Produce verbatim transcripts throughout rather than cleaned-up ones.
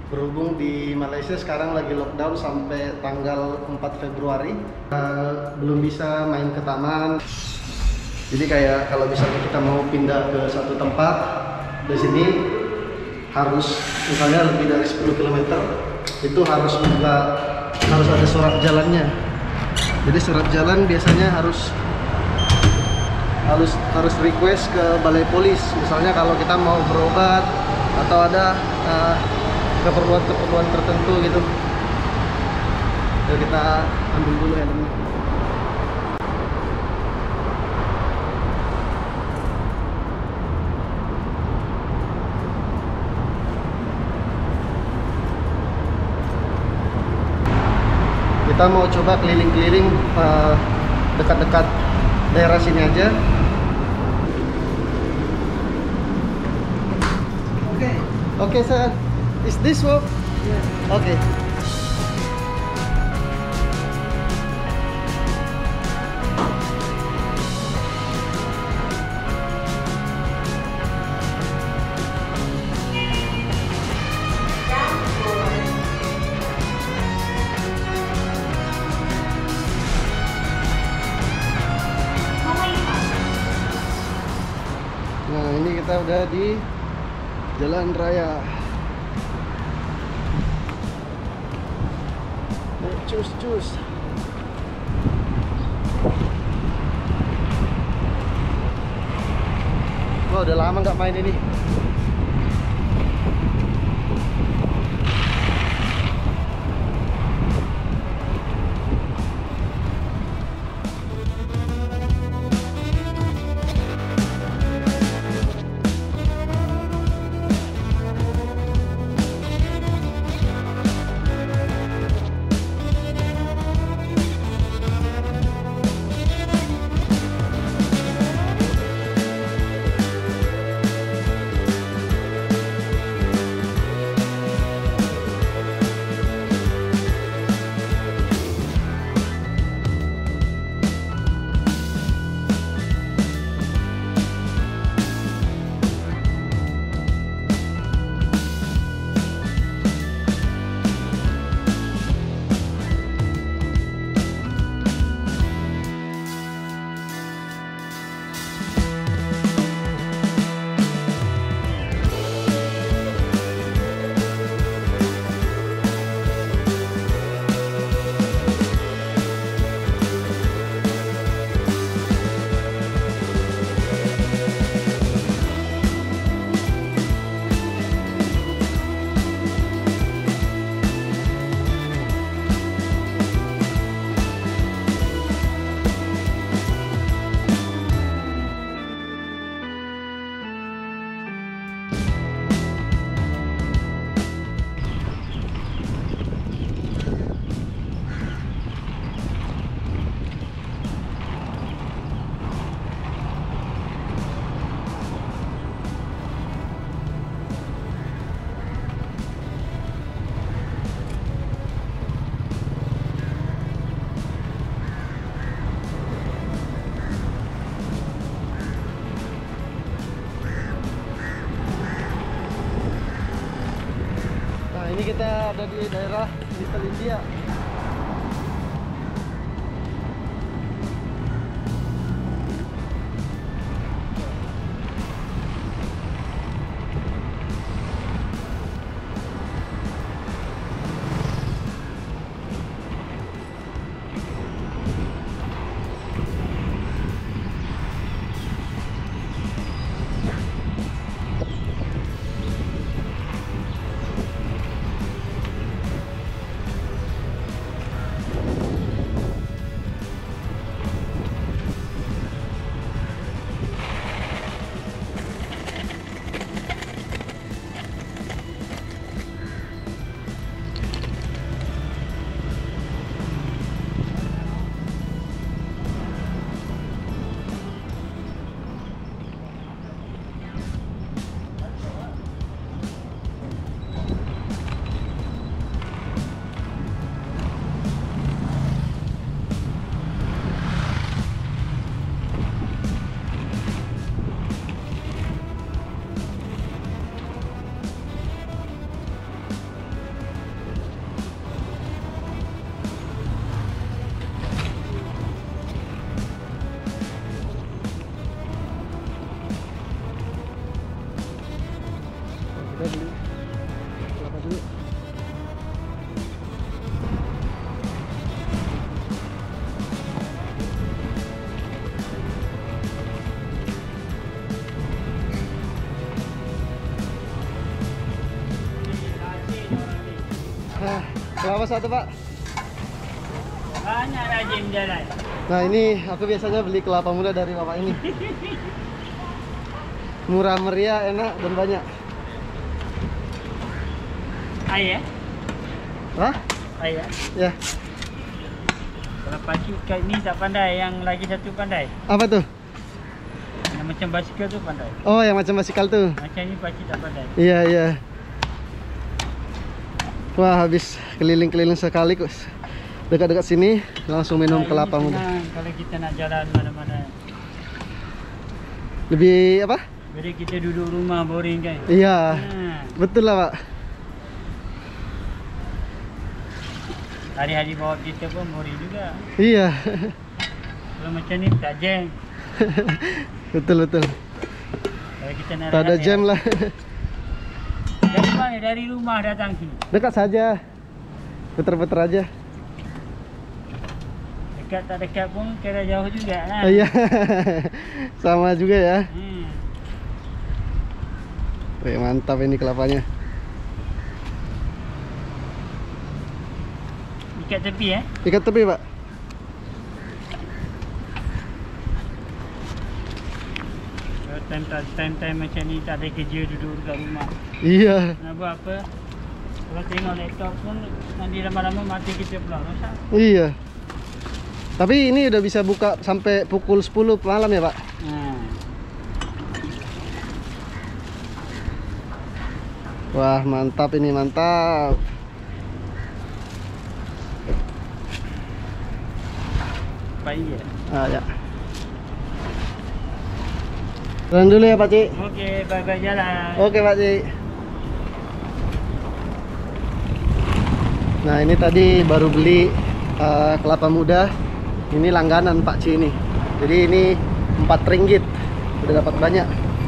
Berhubung di Malaysia sekarang lagi lockdown sampai tanggal empat Februari, uh, belum bisa main ke taman. Jadi kayak kalau misalnya kita mau pindah ke satu tempat di sini harus misalnya lebih dari sepuluh kilometer, itu harus buka, harus ada surat jalannya. Jadi surat jalan biasanya harus harus harus request ke balai polis. Misalnya kalau kita mau berobat atau ada uh, keperluan-keperluan tertentu gitu. Ya, kita ambil dulu helmnya. Kita mau coba keliling-keliling uh, dekat-dekat daerah sini aja. Oke. Okay. Oke, okay, sir. Is this one? Yeah. Okay. Nah, ini kita udah di jalan raya. Cus cus. Wah, udah lama nggak main ini. Ini kita ada di daerah Little India. dulu. Nah, kelapa satu Pak. Banyak rajin jalan. Nah ini aku biasanya beli kelapa muda dari bapak ini. Murah meriah, enak dan banyak. Ayah? Hah? Ayah? Ya. Kalau pacu kat ni tak pandai, yang lagi satu pandai. Apa tuh? Yang macam basikal tu pandai. Oh, yang macam basikal tuh. Macam ni pacu tak pandai. Iya, iya. Wah, habis keliling-keliling sekali kok. Dekat-dekat sini langsung minum Nah, kelapa ini muda. senang kalau kita nak jalan mana-mana. Lebih apa? Jadi kita duduk rumah boring kan. Iya. Ha. Betul lah, Pak. Hari-hari bawa kita pun boring juga. Iya. Kalau macam ni tak jam. Betul betul. Kalau kita nak Tak ada rehat, jam lah. Dari mana? Dari rumah datang sini. Dekat saja. Putar-putar aja. Dekat tak dekat pun kira jauh juga kan. Iya. Sama juga ya. Hmm. Wih, mantap ini kelapanya. Ikat tepi eh. Ikat tepi, Pak. Kalau time-time time-time macam ni tak ada kerja, duduk dekat rumah. Iya. Nak buat apa? Kalau tengok laptop pun nanti lama-lama mati kita pula. Masa? Iya. Tapi ini udah bisa buka sampai pukul sepuluh malam ya, Pak? Hmm. Wah, mantap ini, mantap. Baik ya. Ah, ya. Jalan dulu ya, Pak Cik. Okey, bye-bye jalan. Oke, Pak Cik. Nah, ini tadi baru beli uh, kelapa muda. Ini langganan Pak Cik ini. Jadi ini empat ringgit. Udah dapat banyak.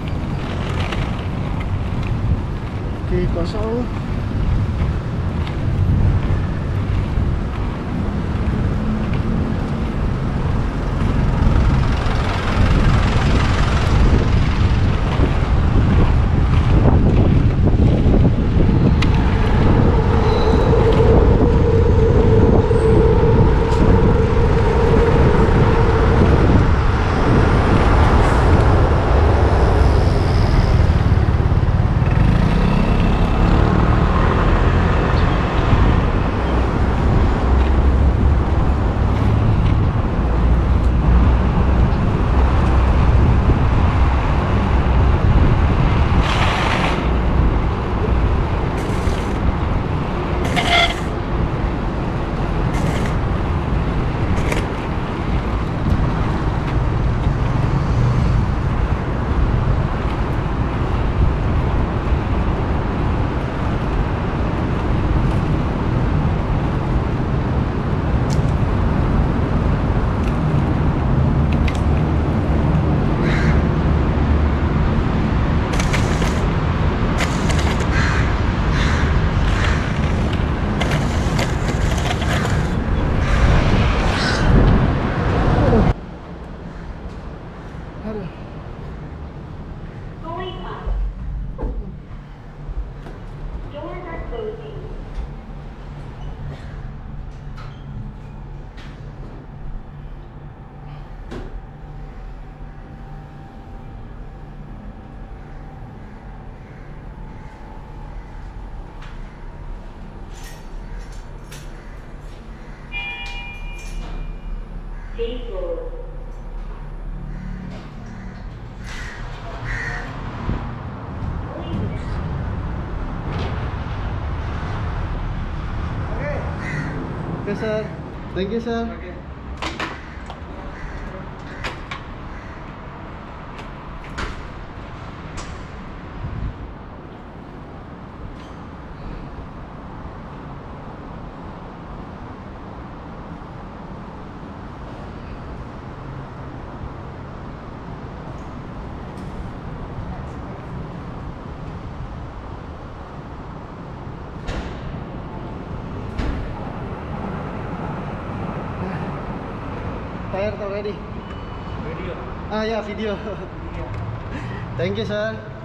Oke, kosong. Oke, sir. Thank you, sir. Okey. tired already. Video. Ah, yeah, video. Video. Thank you, sir.